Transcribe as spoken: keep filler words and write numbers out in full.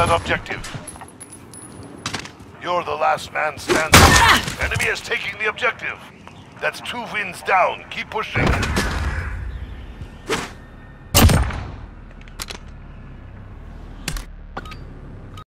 that objective. You're the last man standing. Enemy is taking the objective. That's two wins down. Keep pushing.